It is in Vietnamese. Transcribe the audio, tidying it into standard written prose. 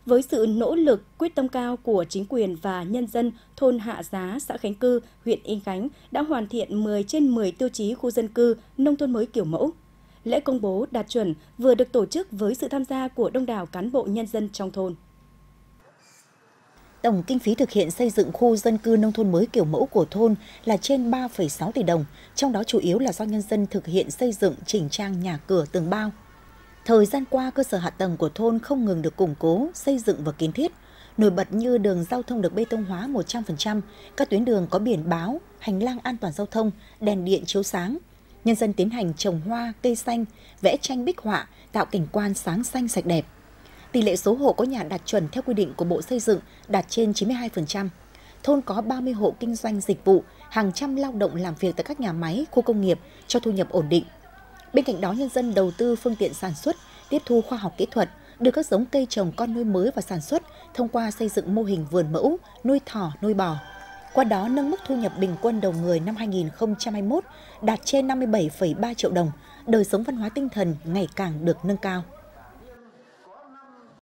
Với sự nỗ lực, quyết tâm cao của chính quyền và nhân dân, thôn Hạ Giá, xã Khánh Cư, huyện Yên Khánh đã hoàn thiện 10 trên 10 tiêu chí khu dân cư nông thôn mới kiểu mẫu. Lễ công bố đạt chuẩn vừa được tổ chức với sự tham gia của đông đảo cán bộ nhân dân trong thôn. Tổng kinh phí thực hiện xây dựng khu dân cư nông thôn mới kiểu mẫu của thôn là trên 3,6 tỷ đồng, trong đó chủ yếu là do nhân dân thực hiện xây dựng chỉnh trang nhà cửa tường bao. Thời gian qua, cơ sở hạ tầng của thôn không ngừng được củng cố, xây dựng và kiến thiết. Nổi bật như đường giao thông được bê tông hóa 100%, các tuyến đường có biển báo, hành lang an toàn giao thông, đèn điện chiếu sáng. Nhân dân tiến hành trồng hoa, cây xanh, vẽ tranh bích họa, tạo cảnh quan sáng xanh sạch đẹp. Tỷ lệ số hộ có nhà đạt chuẩn theo quy định của Bộ Xây dựng đạt trên 92%. Thôn có 30 hộ kinh doanh dịch vụ, hàng trăm lao động làm việc tại các nhà máy, khu công nghiệp cho thu nhập ổn định. Bên cạnh đó, nhân dân đầu tư phương tiện sản xuất, tiếp thu khoa học kỹ thuật, đưa các giống cây trồng con nuôi mới vào sản xuất thông qua xây dựng mô hình vườn mẫu, nuôi thỏ, nuôi bò. Qua đó nâng mức thu nhập bình quân đầu người năm 2021 đạt trên 57,3 triệu đồng, đời sống văn hóa tinh thần ngày càng được nâng cao.